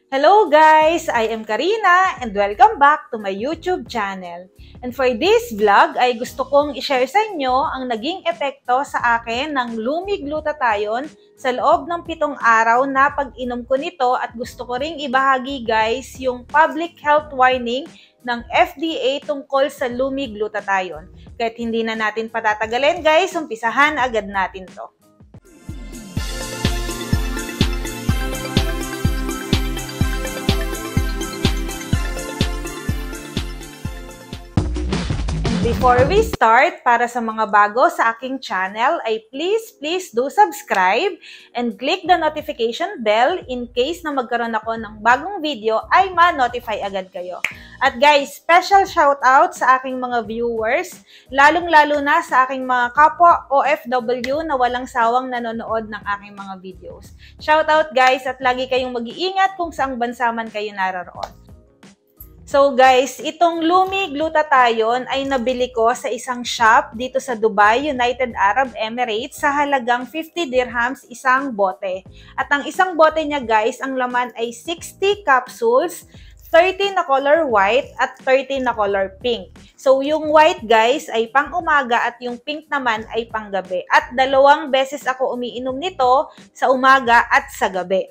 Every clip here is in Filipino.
Hello guys! I am Karina and welcome back to my YouTube channel. And for this vlog ay gusto kong i-share sa inyo ang naging epekto sa akin ng Lumiglutathione sa loob ng 7 araw na pag-inom ko nito at gusto ko ring ibahagi guys yung public health warning ng FDA tungkol sa Lumiglutathione. Kahit hindi na natin patatagalin guys, umpisahan agad natin to. Before we start, para sa mga bago sa aking channel, ay please do subscribe and click the notification bell in case na magkaroon ako ng bagong video ay ma-notify agad kayo. At guys, special shoutout sa aking mga viewers, lalong-lalo na sa aking mga kapwa OFW na walang sawang nanonood ng aking mga videos. Shoutout guys at lagi kayong mag-iingat kung saang bansa man kayo naroroon. So guys, itong Lumiglutathione ay nabili ko sa isang shop dito sa Dubai, United Arab Emirates sa halagang 50 dirhams isang bote. At ang isang bote niya guys, ang laman ay 60 capsules, 30 na color white at 30 na color pink. So yung white guys ay pang umaga at yung pink naman ay pang gabi. At 2 beses ako umiinom nito sa umaga at sa gabi.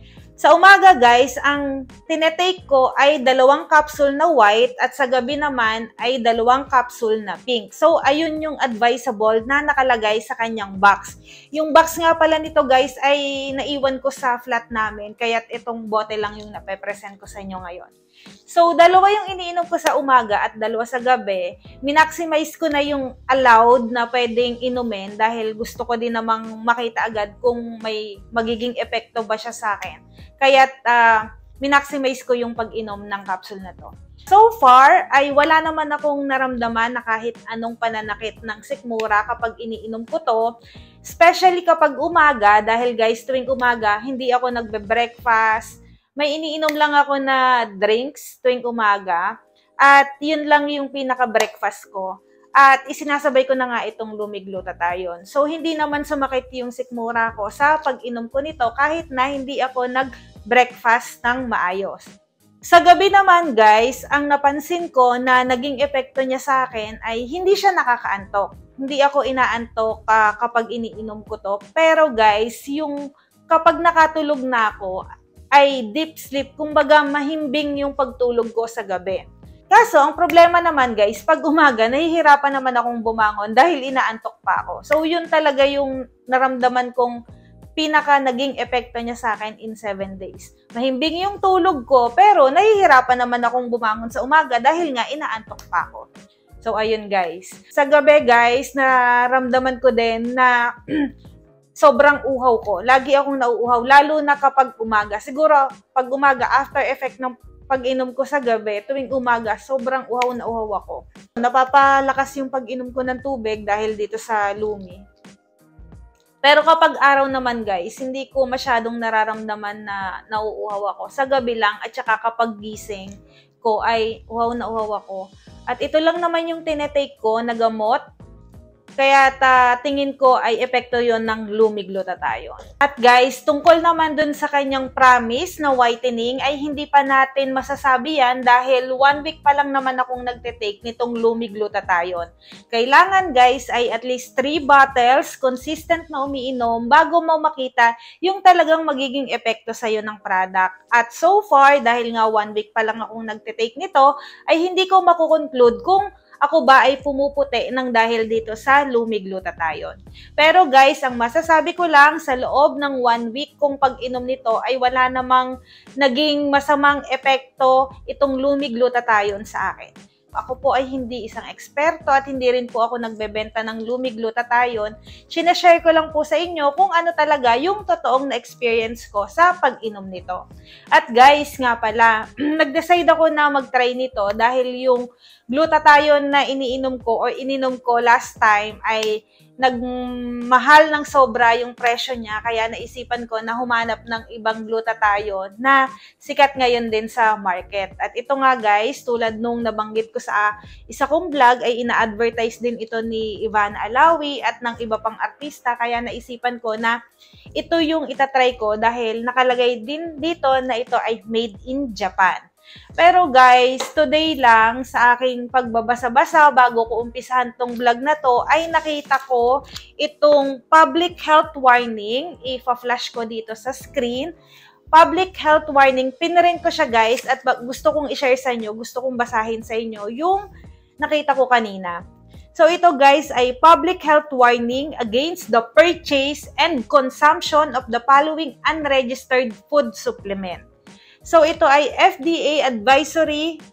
Sa umaga guys, ang tinetake ko ay 2 capsule na white at sa gabi naman ay 2 capsule na pink. So ayun yung advisable na nakalagay sa kanyang box. Yung box nga pala nito guys ay naiwan ko sa flat namin, kaya't itong bote lang yung nape-present ko sa inyo ngayon. So 2 yung iniinom ko sa umaga at 2 sa gabi. Minaximize ko na yung allowed na pwedeng inumin dahil gusto ko din namang makita agad kung may magiging epekto ba siya sa akin. Kaya't minaximize ko yung pag-inom ng capsule na to. So far, ay wala naman akong naramdaman na kahit anong pananakit ng sikmura kapag iniinom ko to. Especially kapag umaga, dahil guys, tuwing umaga, hindi ako nagbe-breakfast. May iniinom lang ako na drinks tuwing umaga. At yun lang yung pinaka-breakfast ko. At isinasabay ko na nga itong Lumiglutathione. So, hindi naman sumakit yung sikmura ko sa pag-inom ko nito kahit na hindi ako nag-breakfast ng maayos. Sa gabi naman guys, ang napansin ko na naging epekto niya sa akin ay hindi siya nakakaantok. Hindi ako inaantok kapag iniinom ko to. Pero guys, yung kapag nakatulog na ako ay deep sleep. Kumbaga mahimbing yung pagtulog ko sa gabi. Kaso, ang problema naman guys, pag umaga, nahihirapan naman akong bumangon dahil inaantok pa ako. So, yun talaga yung naramdaman kong pinaka naging epekto niya sa akin in 7 days. Mahimbing yung tulog ko, pero nahihirapan naman akong bumangon sa umaga dahil nga inaantok pa ako. So, ayun guys. Sa gabi guys, naramdaman ko din na sobrang uhaw ko. Lagi akong nauuhaw, lalo na kapag umaga. Siguro, pag umaga, after effect ng pag-inom ko sa gabi, tuwing umaga, sobrang uhaw na uhaw ako. Napapalakas yung pag-inom ko ng tubig dahil dito sa Lumi. Pero kapag araw naman guys, hindi ko masyadong nararamdaman na nauuhaw ako. Sa gabi lang at saka kapag gising ko ay uhaw na uhaw ako. At ito lang naman yung tinetake ko na gamot. Kaya tingin ko ay epekto yon ng Lumiglutathione. At guys, tungkol naman dun sa kanyang promise na whitening ay hindi pa natin masasabi yan dahil 1 week pa lang naman akong nagte-take nitong Lumiglutathione. Kailangan guys ay at least 3 bottles consistent na umiinom bago mo makita yung talagang magiging epekto sa'yo ng product. At so far, dahil nga 1 week pa lang akong nagte-take nito, ay hindi ko makukonclude kung ako ba ay pumuputi ng dahil dito sa Lumiglutathione. Pero guys, ang masasabi ko lang sa loob ng 1 week kung pag-inom nito ay wala namang naging masamang epekto itong Lumiglutathione sa akin. Ako po ay hindi isang eksperto at hindi rin po ako nagbebenta ng Lumiglutathione. Sinashare ko lang po sa inyo kung ano talaga yung totoong na experience ko sa pag-inom nito. At guys, nga pala, nag-decide ako na mag-try nito dahil yung glutathione na iniinom ko o ininom ko last time ay nagmahal ng sobra yung presyo niya, kaya naisipan ko na humanap ng ibang glutathione na sikat ngayon din sa market. At ito nga guys, tulad nung nabanggit ko sa isa kong vlog, ay ina-advertise din ito ni Ivana Alawi at ng iba pang artista, kaya naisipan ko na ito yung itatry ko dahil nakalagay din dito na ito ay made in Japan. Pero guys, today lang sa aking pagbabasa-basa bago ko umpisahan tong vlog na to, ay nakita ko itong public health warning. Ipa-flash ko dito sa screen. Public health warning, pinrint ko siya guys at gusto kong i-share sa inyo, gusto kong basahin sa inyo yung nakita ko kanina. So ito guys ay public health warning against the purchase and consumption of the following unregistered food supplement. So, ito ay FDA Advisory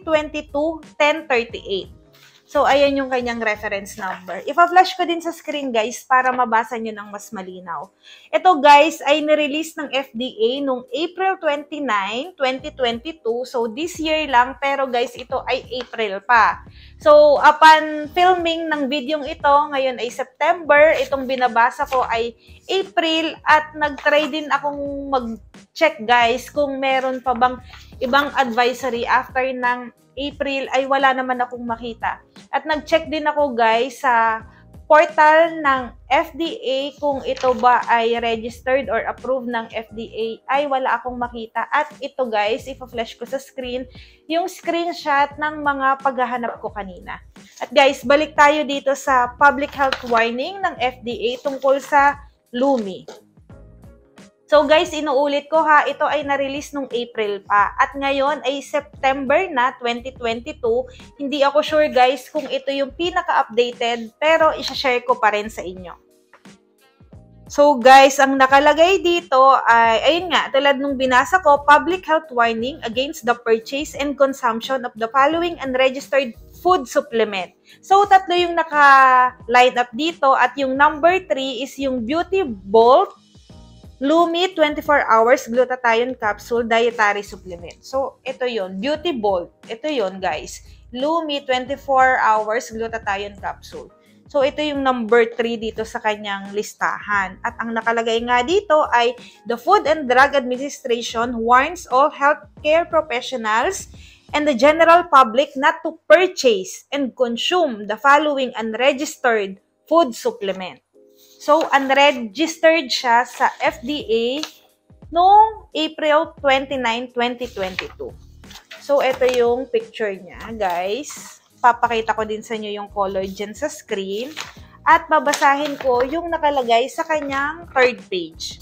2022-1038. So, ayan yung kanyang reference number. Ipa-flash ko din sa screen, guys, para mabasa nyo ng mas malinaw. Ito, guys, ay nirelease ng FDA noong April 29, 2022. So, this year lang, pero guys, ito ay April pa. So, upon filming ng videong ito, ngayon ay September, itong binabasa ko ay April, at nag-try din akong mag-check, guys, kung meron pa bang ibang advisory after ng April, ay wala naman akong makita. At nag-check din ako guys sa portal ng FDA kung ito ba ay registered or approved ng FDA, ay wala akong makita. At ito guys, ipa-flash ko sa screen yung screenshot ng mga paghahanap ko kanina. At guys, balik tayo dito sa public health warning ng FDA tungkol sa Lumi. So guys, inuulit ko ha, ito ay na-release nung April pa. At ngayon ay September na 2022. Hindi ako sure guys kung ito yung pinaka-updated, pero isa-share ko pa rin sa inyo. So guys, ang nakalagay dito ay, ayun nga, tulad nung binasa ko, public health warning against the purchase and consumption of the following unregistered food supplement. So tatlo yung naka-line up dito at yung number 3 is yung Beauty Bolt Lumi 24 hours glutathione capsule dietary supplement. So, ito yon, Beauty Bolt. Ito yon guys. Lumi 24 hours glutathione capsule. So, ito yung number 3 dito sa kanyang listahan. At ang nakalagay nga dito ay the Food and Drug Administration warns all healthcare professionals and the general public not to purchase and consume the following unregistered food supplement. So, unregistered siya sa FDA noong April 29, 2022. So, ito yung picture niya, guys. Papakita ko din sa inyo yung color dyan sa screen. At babasahin ko yung nakalagay sa kanyang third page.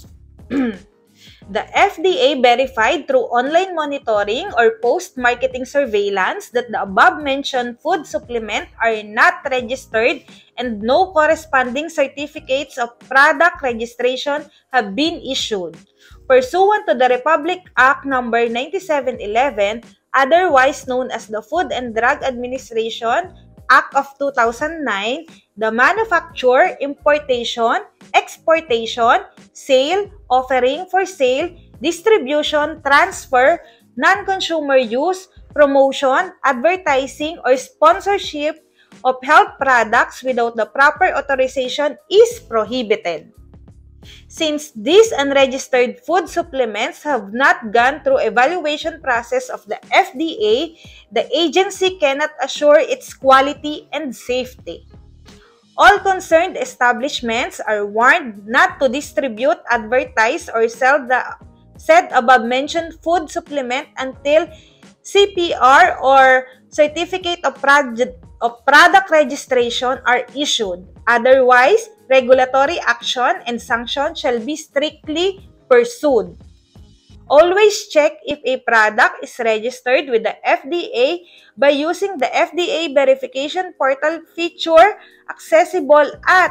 The FDA verified through online monitoring or post-marketing surveillance that the above-mentioned food supplement are not registered and no corresponding certificates of product registration have been issued. Pursuant to the Republic Act No. 9711, otherwise known as the Food and Drug Administration Act of 2009, the manufacture, importation, exportation, sale, offering for sale, distribution, transfer, non-consumer use, promotion, advertising, or sponsorship of health products without the proper authorization is prohibited. Since these unregistered food supplements have not gone through evaluation process of the FDA, the agency cannot assure its quality and safety. All concerned establishments are warned not to distribute, advertise, or sell the said above-mentioned food supplement until CPR or Certificate of Product Registration are issued. Otherwise, regulatory action and sanction shall be strictly pursued. Always check if a product is registered with the FDA by using the FDA verification portal feature accessible at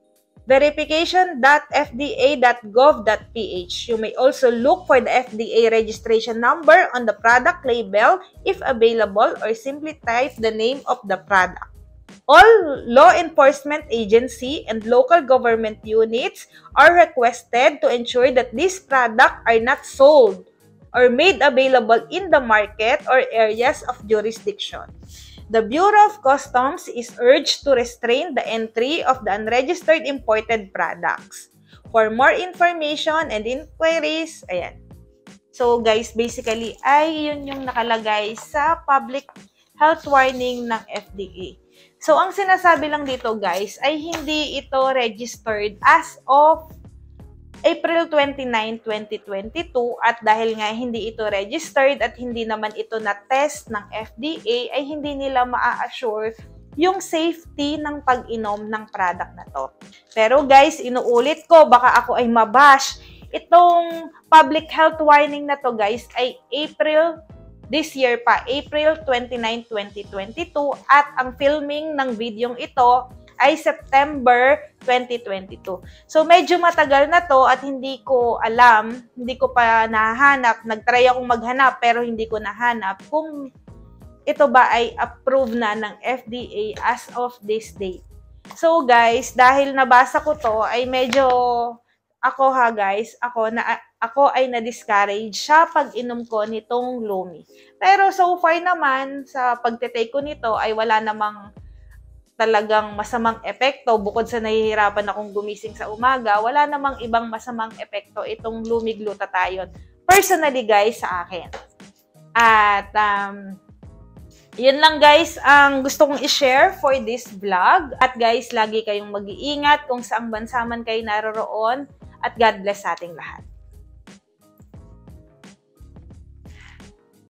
verification.fda.gov.ph. You may also look for the FDA registration number on the product label if available, or simply type the name of the product. All law enforcement agency and local government units are requested to ensure that these products are not sold or made available in the market or areas of jurisdiction. The Bureau of Customs is urged to restrain the entry of the unregistered imported products. For more information and inquiries, ayan. So guys, basically ay yun yung nakalagay sa public health warning ng FDA. So ang sinasabi lang dito guys ay hindi ito registered as of April 29, 2022 at dahil nga hindi ito registered at hindi naman ito na-test ng FDA ay hindi nila maa-assure yung safety ng pag-inom ng product na to. Pero guys, inuulit ko, baka ako ay mabash. Itong public health warning na to guys ay April this year pa, April 29, 2022 at ang filming ng videong ito ay September 2022. So, medyo matagal na to at hindi ko alam, hindi ko pa nahanap. Nagtry akong maghanap pero hindi ko nahanap kung ito ba ay approved na ng FDA as of this date. So, guys, dahil nabasa ko to, ay medyo ako ay na-discourage sa pag-inom ko nitong Lumi. Pero so far naman, sa pagtitake ko nito ay wala namang talagang masamang epekto. Bukod sa nahihirapan akong gumising sa umaga, wala namang ibang masamang epekto itong Lumi-Glutathione. Personally guys, sa akin. At yun lang guys ang gusto kong i-share for this vlog. At guys, lagi kayong mag-iingat kung saang bansa man kayo naroroon. At God bless sa ating lahat.